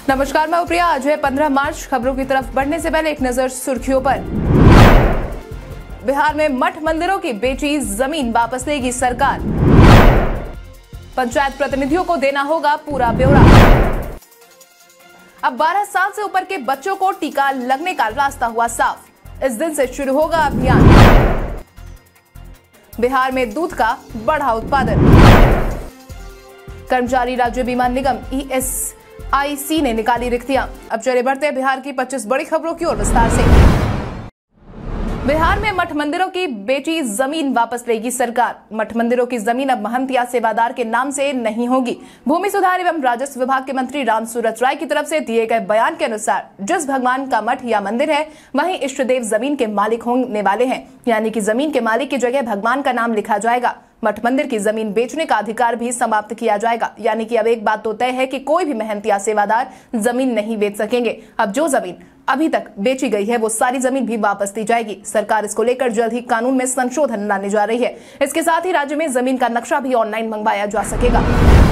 नमस्कार, मैं प्रिया। आज है 15 मार्च। खबरों की तरफ बढ़ने से पहले एक नजर सुर्खियों पर। बिहार में मठ मंदिरों की बेची जमीन वापस लेगी सरकार। पंचायत प्रतिनिधियों को देना होगा पूरा ब्यौरा। अब 12 साल से ऊपर के बच्चों को टीका लगने का रास्ता हुआ साफ। इस दिन से शुरू होगा अभियान। बिहार में दूध का बढ़ा उत्पादन। कर्मचारी राज्य बीमा निगम ESIC ने निकाली रिक्तियां। अब चले बढ़ते हैं बिहार की 25 बड़ी खबरों की ओर विस्तार से। बिहार में मठ मंदिरों की बेची जमीन वापस लेगी सरकार। मठ मंदिरों की जमीन अब महंत या सेवादार के नाम से नहीं होगी। भूमि सुधार एवं राजस्व विभाग के मंत्री रामसूरत राय की तरफ से दिए गए बयान के अनुसार जिस भगवान का मठ या मंदिर है वहीं इष्ट देव जमीन के मालिक होने वाले हैं, यानी कि जमीन के मालिक की जगह भगवान का नाम लिखा जाएगा। मठ मंदिर की जमीन बेचने का अधिकार भी समाप्त किया जाएगा, यानी कि अब एक बात तो तय है कि कोई भी महंत या सेवादार जमीन नहीं बेच सकेंगे। अब जो जमीन अभी तक बेची गई है वो सारी जमीन भी वापस दी जाएगी। सरकार इसको लेकर जल्द ही कानून में संशोधन लाने जा रही है। इसके साथ ही राज्य में जमीन का नक्शा भी ऑनलाइन मंगवाया जा सकेगा।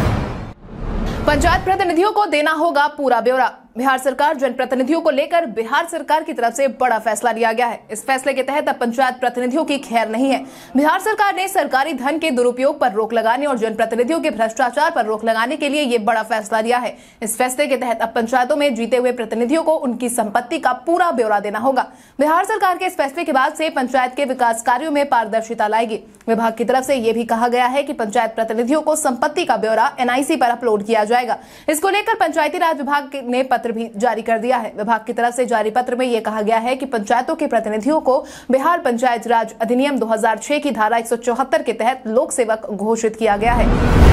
पंचायत प्रतिनिधियों को देना होगा पूरा ब्यौरा। बिहार सरकार जनप्रतिनिधियों को लेकर बिहार सरकार की तरफ से बड़ा फैसला लिया गया है। इस फैसले के तहत अब पंचायत प्रतिनिधियों की खैर नहीं है। बिहार सरकार ने सरकारी धन के दुरुपयोग पर रोक लगाने और जनप्रतिनिधियों के भ्रष्टाचार पर रोक लगाने के लिए ये बड़ा फैसला लिया है। इस फैसले के तहत अब पंचायतों में जीते हुए प्रतिनिधियों को उनकी संपत्ति का पूरा ब्यौरा देना होगा। बिहार सरकार के इस फैसले के बाद से पंचायत के विकास कार्यों में पारदर्शिता लाएगी। विभाग की तरफ से यह भी कहा गया है कि पंचायत प्रतिनिधियों को संपत्ति का ब्यौरा NIC पर अपलोड किया जाएगा। इसको लेकर पंचायती राज विभाग ने पत्र भी जारी कर दिया है। विभाग की तरफ से जारी पत्र में यह कहा गया है कि पंचायतों के प्रतिनिधियों को बिहार पंचायत राज अधिनियम 2006 की धारा 174 के तहत लोक सेवक घोषित किया गया है।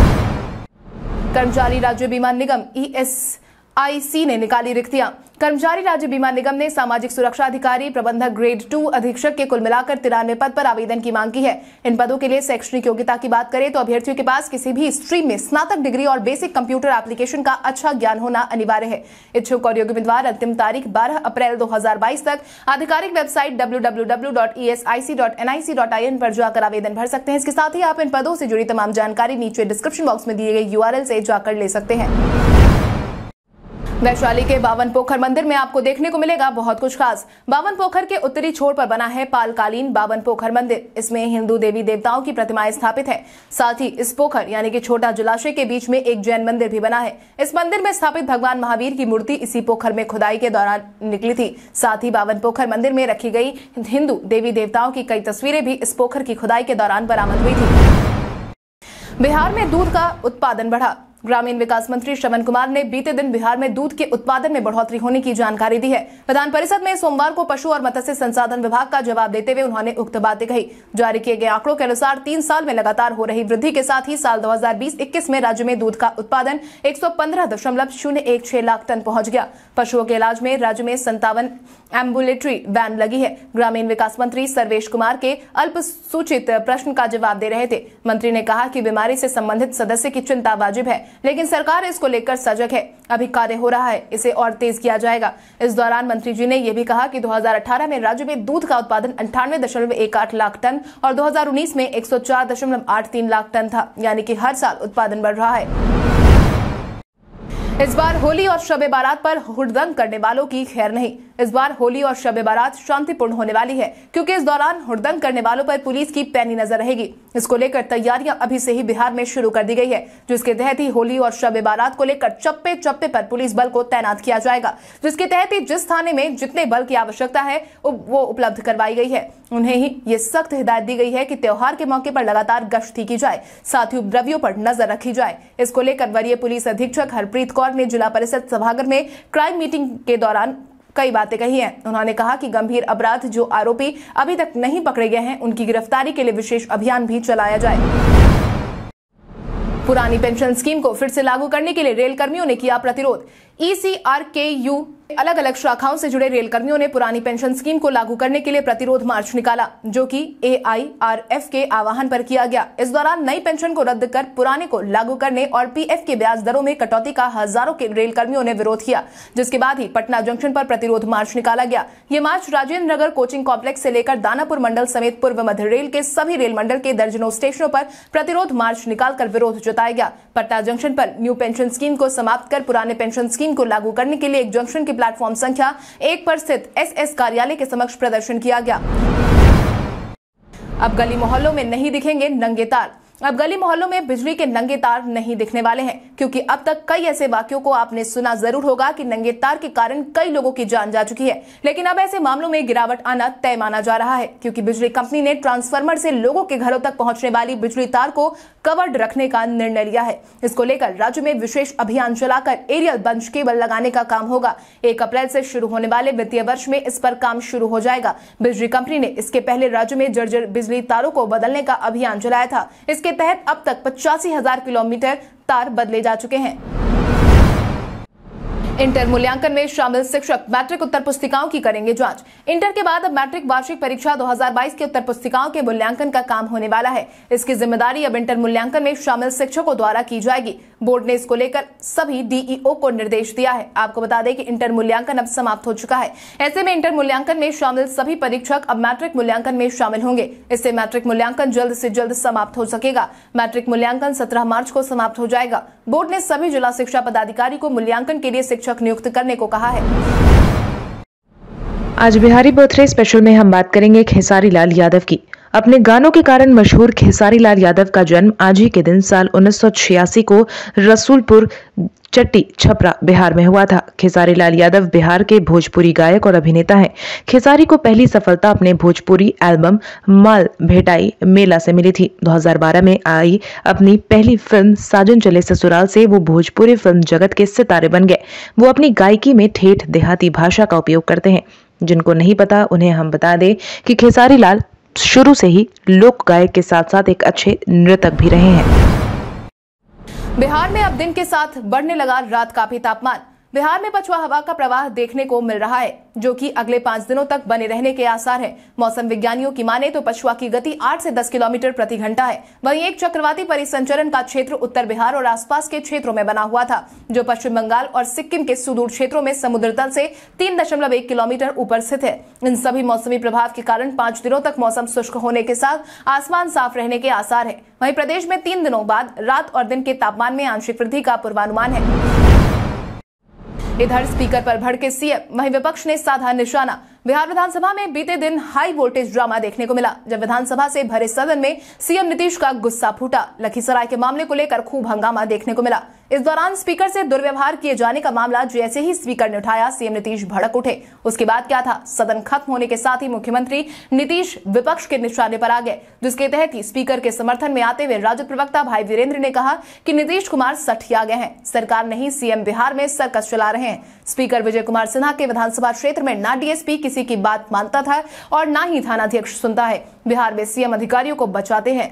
कर्मचारी राज्य बीमा निगम ESIC ने निकाली रिक्तियां। कर्मचारी राज्य बीमा निगम ने सामाजिक सुरक्षा अधिकारी प्रबंधक ग्रेड 2 अधीक्षक के कुल मिलाकर 93 पद पर आवेदन की मांग की है। इन पदों के लिए शैक्षणिक योग्यता की बात करें तो अभ्यर्थियों के पास किसी भी स्ट्रीम में स्नातक डिग्री और बेसिक कंप्यूटर एप्लीकेशन का अच्छा ज्ञान होना अनिवार्य है। इच्छुक और योग्य उम्मीदवार अंतिम तारीख 12 अप्रैल 2022 तक आधिकारिक वेबसाइट www.esic.nic.in पर जाकर आवेदन भर सकते हैं। इसके साथ ही आप इन पदों से जुड़ी तमाम जानकारी नीचे डिस्क्रिप्शन बॉक्स में दिए गए URL से जाकर ले सकते हैं। वैशाली के बावन पोखर मंदिर में आपको देखने को मिलेगा बहुत कुछ खास। बावन पोखर के उत्तरी छोर पर बना है पालकालीन बावन पोखर मंदिर। इसमें हिंदू देवी देवताओं की प्रतिमाएं स्थापित है। साथ ही इस पोखर यानी कि छोटा जलाशय के बीच में एक जैन मंदिर भी बना है। इस मंदिर में स्थापित भगवान महावीर की मूर्ति इसी पोखर में खुदाई के दौरान निकली थी। साथ ही बावन पोखर मंदिर में रखी गई हिंदू देवी देवताओं की कई तस्वीरें भी इस पोखर की खुदाई के दौरान बरामद हुई थी। बिहार में दूध का उत्पादन बढ़ा। ग्रामीण विकास मंत्री श्रवण कुमार ने बीते दिन बिहार में दूध के उत्पादन में बढ़ोतरी होने की जानकारी दी है। विधान परिषद में सोमवार को पशु और मत्स्य संसाधन विभाग का जवाब देते हुए उन्होंने उक्त बातें कही। जारी किए गए आंकड़ों के अनुसार 3 साल में लगातार हो रही वृद्धि के साथ ही साल 2020-21 में राज्य में दूध का उत्पादन 115.016 लाख टन पहुंच गया। पशुओं के इलाज में राज्य में 57 एम्बुलेटरी वैन लगी है। ग्रामीण विकास मंत्री सर्वेश कुमार के अल्प सूचित प्रश्न का जवाब दे रहे थे। मंत्री ने कहा कि बीमारी से संबंधित सदस्य की चिंता वाजिब है, लेकिन सरकार इसको लेकर सजग है। अभी कार्य हो रहा है, इसे और तेज किया जाएगा। इस दौरान मंत्री जी ने यह भी कहा कि 2018 में राज्य में दूध का उत्पादन 98.18 लाख टन और 2019 में 104.83 लाख टन था, यानी कि हर साल उत्पादन बढ़ रहा है। इस बार होली और शब-ए बारात पर हुड़दंग करने वालों की खैर नहीं। इस बार होली और शब-ए बारात शांतिपूर्ण होने वाली है, क्योंकि इस दौरान हुड़दंग करने वालों पर पुलिस की पैनी नजर रहेगी। इसको लेकर तैयारियां अभी से ही बिहार में शुरू कर दी गई है, जिसके तहत ही होली और शब-ए बारात को लेकर चप्पे चप्पे पर पुलिस बल को तैनात किया जाएगा, जिसके तहत ही जिस थाने में जितने बल की आवश्यकता है वो उपलब्ध करवाई गई है। उन्हें ही ये सख्त हिदायत दी गई है कि त्योहार के मौके पर लगातार गश्ती की जाए, साथ ही उपद्रवियों पर नजर रखी जाए। इसको लेकर वरीय पुलिस अधीक्षक हरप्रीत कौर ने जिला परिषद सभागार में क्राइम मीटिंग के दौरान कई बातें कही हैं। उन्होंने कहा कि गंभीर अपराध जो आरोपी अभी तक नहीं पकड़े गए हैं उनकी गिरफ्तारी के लिए विशेष अभियान भी चलाया जाए। पुरानी पेंशन स्कीम को फिर से लागू करने के लिए रेल कर्मियों ने किया प्रतिरोध। ECRKU अलग अलग शाखाओं से जुड़े रेल कर्मियों ने पुरानी पेंशन स्कीम को लागू करने के लिए प्रतिरोध मार्च निकाला, जो कि AIRF के आह्वान पर किया गया। इस दौरान नई पेंशन को रद्द कर पुराने को लागू करने और PF के ब्याज दरों में कटौती का हजारों के रेल कर्मियों ने विरोध किया, जिसके बाद ही पटना जंक्शन पर प्रतिरोध मार्च निकाला गया। ये march Rajendra Nagar coaching complex से लेकर दानापुर मंडल समेत पूर्व मध्य रेल के सभी रेल मंडल के दर्जनों स्टेशनों पर प्रतिरोध मार्च निकालकर विरोध जताया गया। पटना जंक्शन पर न्यू पेंशन स्कीम को समाप्त कर पुराने पेंशन स्कीम को लागू करने के लिए एक जंक्शन के प्लेटफॉर्म संख्या 1 पर स्थित SS कार्यालय के समक्ष प्रदर्शन किया गया। अब गली मोहल्लों में नहीं दिखेंगे नंगे तार। अब गली मोहल्लों में बिजली के नंगे तार नहीं दिखने वाले हैं, क्योंकि अब तक कई ऐसे वाक्यों को आपने सुना जरूर होगा कि नंगे तार के कारण कई लोगों की जान जा चुकी है। लेकिन अब ऐसे मामलों में गिरावट आना तय माना जा रहा है, क्योंकि बिजली कंपनी ने ट्रांसफार्मर से लोगों के घरों तक पहुंचने वाली बिजली तार को कवर्ड रखने का निर्णय लिया है। इसको लेकर राज्य में विशेष अभियान चलाकर एरियल बंच केबल लगाने का काम होगा। 1 अप्रैल से शुरू होने वाले वित्तीय वर्ष में इस पर काम शुरू हो जाएगा। बिजली कंपनी ने इसके पहले राज्य में जर्जर बिजली तारों को बदलने का अभियान चलाया था। इसके तहत अब तक 85,000 किलोमीटर तार बदले जा चुके हैं। इंटर मूल्यांकन में शामिल शिक्षक मैट्रिक उत्तर पुस्तिकाओं की करेंगे जांच। इंटर के बाद अब मैट्रिक वार्षिक परीक्षा 2022 की उत्तर पुस्तिकाओं के मूल्यांकन का काम होने वाला है। इसकी जिम्मेदारी अब इंटर मूल्यांकन में शामिल शिक्षकों द्वारा की जाएगी। बोर्ड ने इसको लेकर सभी DEO को निर्देश दिया है। आपको बता दें कि इंटर मूल्यांकन अब समाप्त हो चुका है। ऐसे में इंटर मूल्यांकन में शामिल सभी परीक्षक अब मैट्रिक मूल्यांकन में शामिल होंगे। इससे मैट्रिक मूल्यांकन जल्द से जल्द समाप्त हो सकेगा। मैट्रिक मूल्यांकन 17 मार्च को समाप्त हो जाएगा। बोर्ड ने सभी जिला शिक्षा पदाधिकारी को मूल्यांकन के लिए शिक्षक नियुक्त करने को कहा है। आज बिहारी बर्थडे स्पेशल में हम बात करेंगे खेसारी लाल यादव की। अपने गानों के कारण मशहूर खेसारी लाल यादव का जन्म आज ही के दिन साल 1986 को रसूलपुर चट्टी छपरा बिहार में हुआ था। खेसारी लाल यादव बिहार के भोजपुरी गायक और अभिनेता हैं। खेसारी को पहली सफलता अपने भोजपुरी एल्बम माल भेटाई मेला से मिली थी। 2012 में आई अपनी पहली फिल्म साजन चले ससुराल से वो भोजपुरी फिल्म जगत के सितारे बन गए। वो अपनी गायकी में ठेठ देहाती भाषा का उपयोग करते हैं। जिनको नहीं पता उन्हें हम बता दें कि खेसारी लाल शुरू से ही लोक गायक के साथ साथ एक अच्छे नृतक भी रहे हैं। बिहार में अब दिन के साथ बढ़ने लगा रात का भी तापमान। बिहार में पछुआ हवा का प्रवाह देखने को मिल रहा है, जो कि अगले 5 दिनों तक बने रहने के आसार हैं। मौसम विज्ञानियों की माने तो पछुआ की गति 8 से 10 किलोमीटर प्रति घंटा है। वहीं एक चक्रवाती परिसंचरण का क्षेत्र उत्तर बिहार और आसपास के क्षेत्रों में बना हुआ था, जो पश्चिम बंगाल और सिक्किम के सुदूर क्षेत्रों में समुद्र तल से 3.1 किलोमीटर ऊपर स्थित है। इन सभी मौसमी प्रभाव के कारण 5 दिनों तक मौसम शुष्क होने के साथ आसमान साफ रहने के आसार है। वहीं प्रदेश में 3 दिनों बाद रात और दिन के तापमान में आंशिक वृद्धि का पूर्वानुमान है। इधर स्पीकर पर भड़के सीएम, वहीं विपक्ष ने साधा निशाना। बिहार विधानसभा में बीते दिन हाई वोल्टेज ड्रामा देखने को मिला, जब विधानसभा से भरे सदन में सीएम नीतीश का गुस्सा फूटा। लखीसराय के मामले को लेकर खूब हंगामा देखने को मिला। इस दौरान स्पीकर से दुर्व्यवहार किए जाने का मामला जैसे ही स्पीकर ने उठाया, सीएम नीतीश भड़क उठे। उसके बाद क्या था, सदन खत्म होने के साथ ही मुख्यमंत्री नीतीश विपक्ष के निशाने पर आ गए, जिसके तहत ही स्पीकर के समर्थन में आते हुए राजद प्रवक्ता भाई वीरेंद्र ने कहा कि नीतीश कुमार सठिया गए हैं, सरकार नहीं सीएम बिहार में सर्कस चला रहे हैं। स्पीकर विजय कुमार सिन्हा के विधानसभा क्षेत्र में ना डीएसपी किसी की बात मानता था और ना ही थानाध्यक्ष सुनता है। बिहार में सीएम अधिकारियों को बचाते हैं।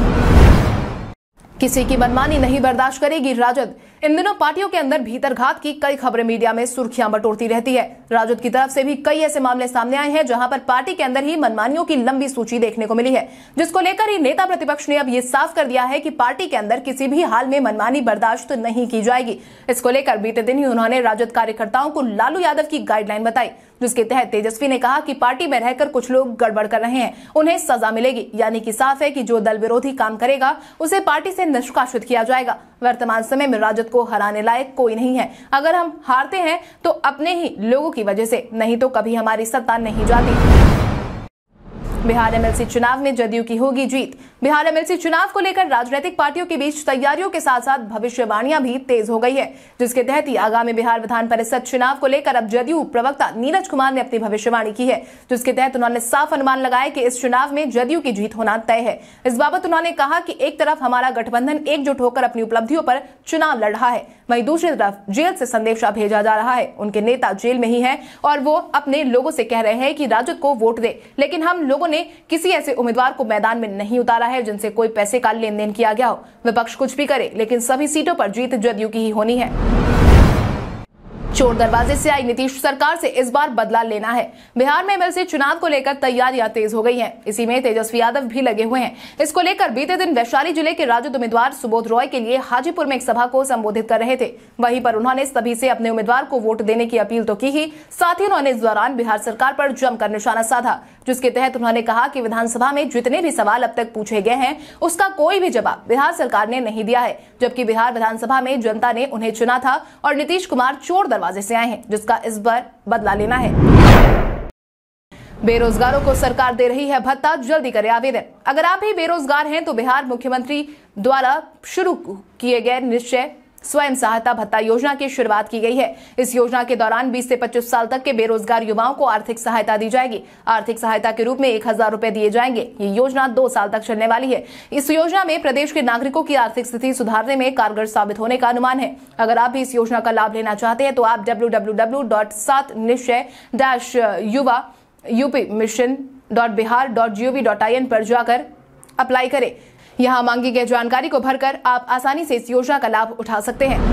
किसी की मनमानी नहीं बर्दाश्त करेगी राजद। इन दिनों पार्टियों के अंदर भीतरघात की कई खबरें मीडिया में सुर्खियां बटोरती रहती है। राजद की तरफ से भी कई ऐसे मामले सामने आए हैं जहां पर पार्टी के अंदर ही मनमानियों की लंबी सूची देखने को मिली है, जिसको लेकर ही नेता प्रतिपक्ष ने अब ये साफ कर दिया है कि पार्टी के अंदर किसी भी हाल में मनमानी बर्दाश्त नहीं की जाएगी। इसको लेकर बीते दिन ही उन्होंने राजद कार्यकर्ताओं को लालू यादव की गाइडलाइन बताई, जिसके तहत तेजस्वी ने कहा कि पार्टी में रहकर कुछ लोग गड़बड़ कर रहे हैं, उन्हें सजा मिलेगी। यानी कि साफ है कि जो दल विरोधी काम करेगा उसे पार्टी से निष्कासित किया जाएगा। वर्तमान समय में राजद को हराने लायक कोई नहीं है। अगर हम हारते हैं तो अपने ही लोगों की वजह से, नहीं तो कभी हमारी सत्ता नहीं जाती। बिहार एमएलसी चुनाव में जदयू की होगी जीत। बिहार एमएलसी चुनाव को लेकर राजनीतिक पार्टियों के बीच तैयारियों के साथ साथ भविष्यवाणियां भी तेज हो गई है, जिसके तहत ही आगामी बिहार विधान परिषद चुनाव को लेकर अब जदयू प्रवक्ता नीरज कुमार ने अपनी भविष्यवाणी की है, जिसके तहत उन्होंने साफ अनुमान लगाया कि इस चुनाव में जदयू की जीत होना तय है। इस बाबत उन्होंने कहा कि एक तरफ हमारा गठबंधन एकजुट होकर अपनी उपलब्धियों पर चुनाव लड़ रहा है, वहीं दूसरी तरफ जेल से संदेशा भेजा जा रहा है। उनके नेता जेल में ही है और वो अपने लोगों से कह रहे हैं कि राजद को वोट दे, लेकिन हम लोगों ने किसी ऐसे उम्मीदवार को मैदान में नहीं उतारा है जिनसे कोई पैसे का लेन देन किया गया हो। विपक्ष कुछ भी करे, लेकिन सभी सीटों पर जीत जदयू की ही होनी है। चोर दरवाजे से आई नीतीश सरकार से इस बार बदला लेना है। बिहार में एमएलसी चुनाव को लेकर तैयारियां तेज हो गई हैं। इसी में तेजस्वी यादव भी लगे हुए हैं। इसको लेकर बीते दिन वैशाली जिले के राजद उम्मीदवार सुबोध रॉय के लिए हाजीपुर में एक सभा को संबोधित कर रहे थे। वहीं पर उन्होंने सभी से अपने उम्मीदवार को वोट देने की अपील तो की ही, साथ ही उन्होंने इस दौरान बिहार सरकार पर जमकर निशाना साधा, जिसके तहत उन्होंने कहा कि विधानसभा में जितने भी सवाल अब तक पूछे गए हैं उसका कोई भी जवाब बिहार सरकार ने नहीं दिया है, जबकि बिहार विधानसभा में जनता ने उन्हें चुना था और नीतीश कुमार चोर दरवाजे से आए हैं, जिसका इस बार बदला लेना है। बेरोजगारों को सरकार दे रही है भत्ता, जल्दी करें आवेदन। अगर आप भी बेरोजगार हैं तो बिहार मुख्यमंत्री द्वारा शुरू किए गए निश्चय स्वयं सहायता भत्ता योजना की शुरुआत की गई है। इस योजना के दौरान 20 से 25 साल तक के बेरोजगार युवाओं को आर्थिक सहायता दी जाएगी। आर्थिक सहायता के रूप में 1000 रुपए दिए जाएंगे। ये योजना 2 साल तक चलने वाली है। इस योजना में प्रदेश के नागरिकों की आर्थिक स्थिति सुधारने में कारगर साबित होने का अनुमान है। अगर आप भी इस योजना का लाभ लेना चाहते हैं तो आप www.7निश्चय-युवा-upmission.bihar.gov.in पर जाकर अप्लाई करें। यहां मांगी गई जानकारी को भरकर आप आसानी से इस योजना का लाभ उठा सकते हैं।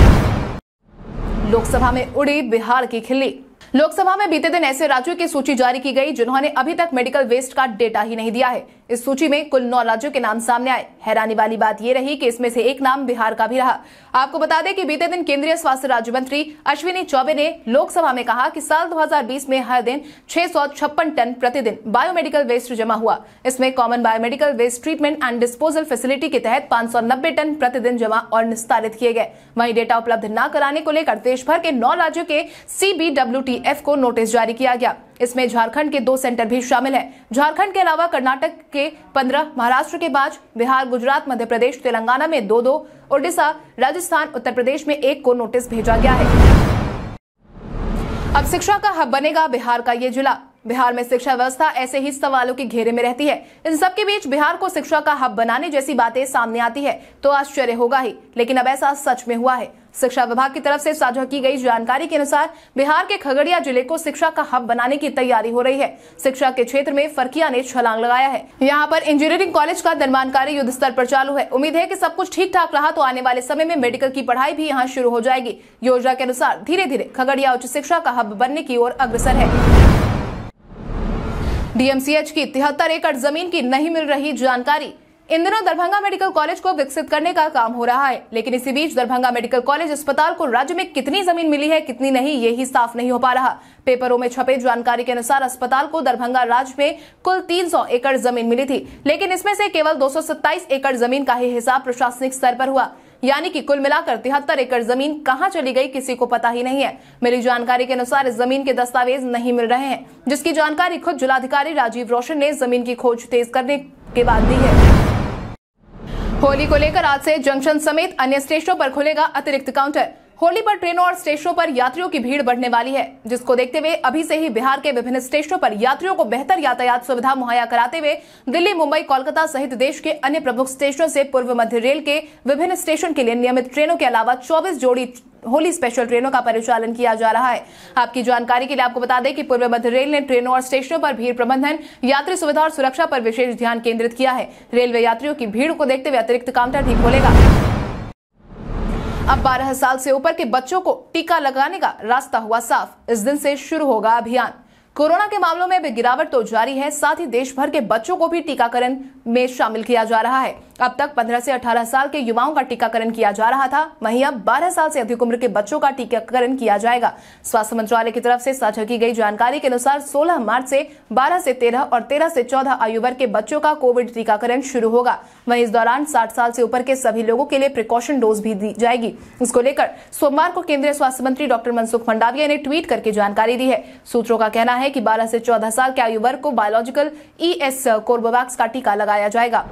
लोकसभा में उड़ी बिहार की खिल्ली। लोकसभा में बीते दिन ऐसे राज्यों की सूची जारी की गई जिन्होंने अभी तक मेडिकल वेस्ट का डेटा ही नहीं दिया है। इस सूची में कुल 9 राज्यों के नाम सामने आए। हैरानी वाली बात यह रही कि इसमें से एक नाम बिहार का भी रहा। आपको बता दें कि बीते दिन केंद्रीय स्वास्थ्य राज्य मंत्री अश्विनी चौबे ने लोकसभा में कहा कि साल 2020 में हर दिन 656 टन प्रतिदिन बायोमेडिकल वेस्ट जमा हुआ। इसमें common biomedical waste treatment and disposal facility के तहत 590 टन प्रतिदिन जमा और निस्तारित किए गए। वहीं डेटा उपलब्ध न कराने को लेकर देश भर के 9 राज्यों के CBWTF को नोटिस जारी किया गया। इसमें झारखंड के 2 सेंटर भी शामिल हैं। झारखंड के अलावा कर्नाटक के 15, महाराष्ट्र के 5, बिहार, गुजरात, मध्य प्रदेश, तेलंगाना में 2-2, ओडिशा, राजस्थान, उत्तर प्रदेश में 1 को नोटिस भेजा गया है। अब शिक्षा का हब बनेगा बिहार का ये जिला। बिहार में शिक्षा व्यवस्था ऐसे ही सवालों के घेरे में रहती है। इन सब के बीच बिहार को शिक्षा का हब बनाने जैसी बातें सामने आती है तो आश्चर्य होगा ही, लेकिन अब ऐसा सच में हुआ है। शिक्षा विभाग की तरफ से साझा की गई जानकारी के अनुसार बिहार के खगड़िया जिले को शिक्षा का हब बनाने की तैयारी हो रही है। शिक्षा के क्षेत्र में फर्किया ने छलांग लगाया है। यहाँ पर इंजीनियरिंग कॉलेज का निर्माण कार्य युद्ध स्तर पर चालू है। उम्मीद है कि सब कुछ ठीक ठाक रहा तो आने वाले समय में मेडिकल की पढ़ाई भी यहाँ शुरू हो जाएगी। योजना के अनुसार धीरे धीरे खगड़िया उच्च शिक्षा का हब बनने की ओर अग्रसर है। DMCH की 73 एकड़ जमीन की नहीं मिल रही जानकारी। इन दिनों दरभंगा मेडिकल कॉलेज को विकसित करने का काम हो रहा है, लेकिन इसी बीच दरभंगा मेडिकल कॉलेज अस्पताल को राज्य में कितनी जमीन मिली है, कितनी नहीं, ये ही साफ नहीं हो पा रहा। पेपरों में छपे जानकारी के अनुसार अस्पताल को दरभंगा राज्य में कुल 300 एकड़ जमीन मिली थी, लेकिन इसमें से केवल 227 एकड़ जमीन का ही हिसाब प्रशासनिक स्तर पर हुआ। यानी कि कुल मिलाकर 73 एकड़ जमीन कहां चली गई किसी को पता ही नहीं है। मिली जानकारी के अनुसार इस जमीन के दस्तावेज नहीं मिल रहे हैं, जिसकी जानकारी खुद जिलाधिकारी राजीव रोशन ने जमीन की खोज तेज करने के बाद दी है। होली को लेकर आज से जंक्शन समेत अन्य स्टेशनों पर खुलेगा अतिरिक्त काउंटर। होली पर ट्रेनों और स्टेशनों पर यात्रियों की भीड़ बढ़ने वाली है, जिसको देखते हुए अभी से ही बिहार के विभिन्न स्टेशनों पर यात्रियों को बेहतर यातायात सुविधा मुहैया कराते हुए दिल्ली, मुंबई, कोलकाता सहित देश के अन्य प्रमुख स्टेशनों से पूर्व मध्य रेल के विभिन्न स्टेशन के लिए नियमित ट्रेनों के अलावा 24 जोड़ी होली स्पेशल ट्रेनों का परिचालन किया जा रहा है। आपकी जानकारी के लिए आपको बता दें कि पूर्व मध्य रेल ने ट्रेनों और स्टेशनों पर भीड़ प्रबंधन, यात्री सुविधा और सुरक्षा पर विशेष ध्यान केंद्रित किया है। रेलवे यात्रियों की भीड़ को देखते हुए अतिरिक्त काउंटर भी खोलेगा। अब 12 साल से ऊपर के बच्चों को टीका लगाने का रास्ता हुआ साफ। इस दिन से शुरू होगा अभियान। कोरोना के मामलों में भी गिरावट तो जारी है, साथ ही देश भर के बच्चों को भी टीकाकरण में शामिल किया जा रहा है। अब तक 15 से 18 साल के युवाओं का टीकाकरण किया जा रहा था, वहीं अब 12 साल से अधिक उम्र के बच्चों का टीकाकरण किया जाएगा। स्वास्थ्य मंत्रालय की तरफ से साझा की गई जानकारी के अनुसार 16 मार्च से 12 से 13 और 13 से 14 आयु वर्ग के बच्चों का कोविड टीकाकरण शुरू होगा। वहीं इस दौरान 60 साल से ऊपर के सभी लोगों के लिए प्रिकॉशन डोज भी दी जाएगी। इसको लेकर सोमवार को केंद्रीय स्वास्थ्य मंत्री डॉक्टर मनसुख मंडाविया ने ट्वीट करके जानकारी दी है। सूत्रों का कहना है कि 12 से 14 साल के आयु वर्ग को बायोलॉजिकल ES कोर्बेवैक्स का टीका लगाया जाएगा।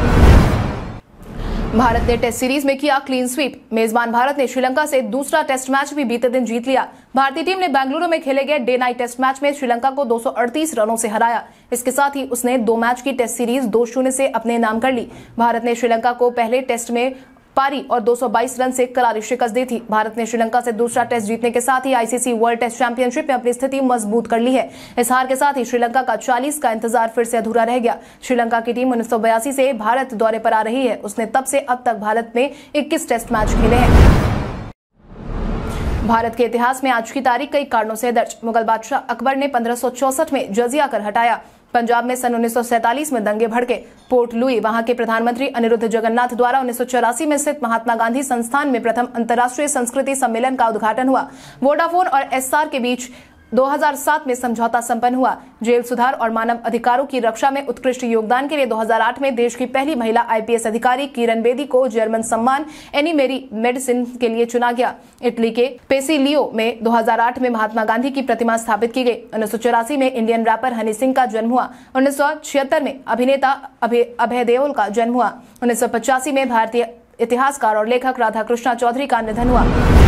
भारत ने टेस्ट सीरीज में किया क्लीन स्वीप। मेजबान भारत ने श्रीलंका से दूसरा टेस्ट मैच भी बीते दिन जीत लिया। भारतीय टीम ने बेंगलुरु में खेले गए डे नाइट टेस्ट मैच में श्रीलंका को 238 रनों से हराया। इसके साथ ही उसने 2 मैच की टेस्ट सीरीज 2-0 से अपने नाम कर ली। भारत ने श्रीलंका को पहले टेस्ट में पारी और 222 रन से करारी शिकस्त दी थी। भारत ने श्रीलंका से दूसरा टेस्ट जीतने के साथ ही ICC वर्ल्ड टेस्ट चैंपियनशिप में अपनी स्थिति मजबूत कर ली है। इस हार के साथ ही श्रीलंका का 40 का इंतजार फिर से अधूरा रह गया। श्रीलंका की टीम 1982 से भारत दौरे पर आ रही है। उसने तब से अब तक भारत में 21 टेस्ट मैच खेले हैं। भारत के इतिहास में आज की तारीख कई कारणों से दर्ज। मुगल बादशाह अकबर ने 1564 में जजिया कर हटाया। पंजाब में सन 1947 में दंगे भड़के। पोर्ट लुई वहां के प्रधानमंत्री अनिरुद्ध जगन्नाथ द्वारा 1984 में स्थित महात्मा गांधी संस्थान में प्रथम अंतर्राष्ट्रीय संस्कृति सम्मेलन का उद्घाटन हुआ। वोडाफोन और एस्सार के बीच 2007 में समझौता संपन्न हुआ। जेल सुधार और मानव अधिकारों की रक्षा में उत्कृष्ट योगदान के लिए 2008 में देश की पहली महिला IPS अधिकारी किरण बेदी को जर्मन सम्मान एनी मेरी मेडिसिन के लिए चुना गया। इटली के पेसिलियो में 2008 में महात्मा गांधी की प्रतिमा स्थापित की गई। 1984 में इंडियन रैपर हनी सिंह का जन्म हुआ। 1976 में अभिनेता अभय देओल का जन्म हुआ। 1985 में भारतीय इतिहासकार और लेखक राधाकृष्ण चौधरी का निधन हुआ।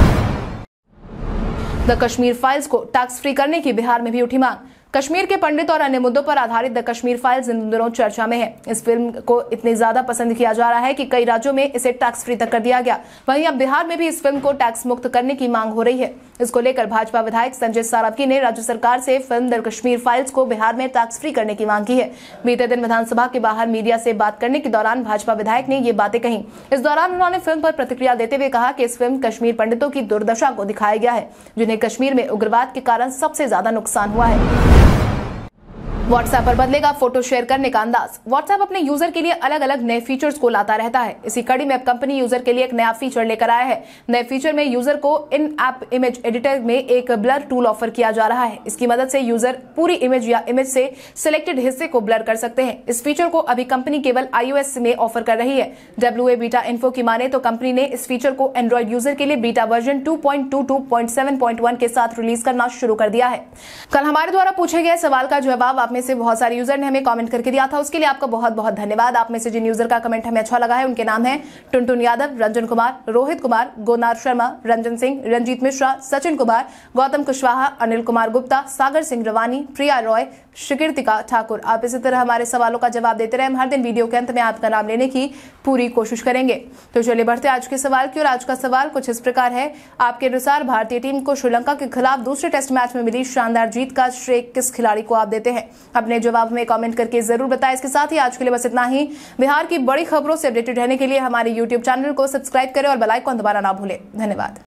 द कश्मीर फाइल्स को टैक्स फ्री करने की बिहार में भी उठी मांग। कश्मीर के पंडित और अन्य मुद्दों पर आधारित द कश्मीर फाइल्स इन दिनों चर्चा में है। इस फिल्म को इतनी ज्यादा पसंद किया जा रहा है कि कई राज्यों में इसे टैक्स फ्री तक कर दिया गया। वहीं अब बिहार में भी इस फिल्म को टैक्स मुक्त करने की मांग हो रही है। इसको लेकर भाजपा विधायक संजय सारवकी ने राज्य सरकार से फिल्म द कश्मीर फाइल्स को बिहार में टैक्स फ्री करने की मांग की है। बीते दिन विधानसभा के बाहर मीडिया से बात करने के दौरान भाजपा विधायक ने ये बातें कही। इस दौरान उन्होंने फिल्म पर प्रतिक्रिया देते हुए कहा कि इस फिल्म कश्मीर पंडितों की दुर्दशा को दिखाया गया है, जिन्हें कश्मीर में उग्रवाद के कारण सबसे ज्यादा नुकसान हुआ है। व्हाट्सएप पर बदलेगा फोटो शेयर करने का अंदाज। व्हाट्सएप अपने यूजर के लिए अलग अलग नए फीचर्स को लाता रहता है। इसी कड़ी में अब कंपनी यूजर के लिए एक नया फीचर लेकर आया है। नए फीचर में यूजर को इन ऐप इमेज एडिटर में एक ब्लर टूल ऑफर किया जा रहा है। इसकी मदद से यूजर पूरी इमेज या इमेज से सिलेक्टेड हिस्से को ब्लर कर सकते हैं। इस फीचर को अभी कंपनी केवल iOS में ऑफर कर रही है। WA बीटा इन्फो की माने तो कंपनी ने इस फीचर को एंड्रॉइड यूजर के लिए बीटा वर्जन 2.22.7.1 के साथ रिलीज करना शुरू कर दिया है। कल हमारे द्वारा पूछे गए सवाल का जवाब आप में से बहुत सारे यूजर ने हमें कमेंट करके दिया था। उसके लिए आपका बहुत बहुत धन्यवाद। आप में से जिन यूजर का कमेंट हमें अच्छा लगा है उनके नाम हैं टुनटुन यादव, रंजन कुमार, रोहित कुमार, गोनार शर्मा, रंजन सिंह, रंजीत मिश्रा, सचिन कुमार, गौतम कुशवाहा, अनिल कुमार गुप्ता, सागर सिंह रवानी, प्रिया रॉय, शिकीर्तिका ठाकुर। आप इसी तरह हमारे सवालों का जवाब देते रहे। हम हर दिन वीडियो के अंत में आपका नाम लेने की पूरी कोशिश करेंगे। तो चलिए बढ़ते आज के सवाल की ओर। आज का सवाल कुछ इस प्रकार है। आपके अनुसार भारतीय टीम को श्रीलंका के खिलाफ दूसरे टेस्ट मैच में मिली शानदार जीत का श्रेय किस खिलाड़ी को आप देते हैं? अपने जवाब में कमेंट करके जरूर बताएं। इसके साथ ही आज के लिए बस इतना ही। बिहार की बड़ी खबरों से अपडेटेड रहने के लिए हमारे YouTube चैनल को सब्सक्राइब करें और बेल आइकन दबाना ना भूलें। धन्यवाद।